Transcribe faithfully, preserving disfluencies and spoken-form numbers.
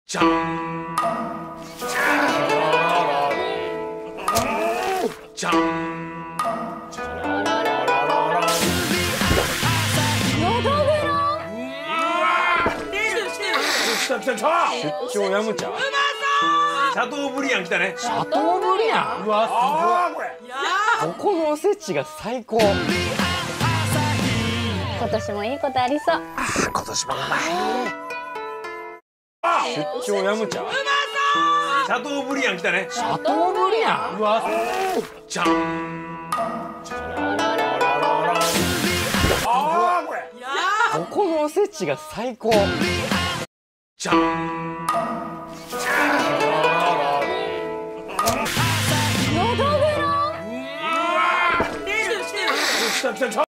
じゃんじゃんじゃらららららら。 のどぐろ。 来た来た来た。 出張ヤムチャ。 シャトーブリアン来たね。 シャトーブリアン。うわああこれ。 すごい。ここのおせちが最高。 今年もいいことありそう。 今年もうまい。 出張ヤムチャ。 シャトーブリアン来たね。 シャトーブリアン。うわじゃんじゃららららら。ああこれ。 ここのおせちが最高。 じゃんじゃのどぐろ。 ん。来た来た来た。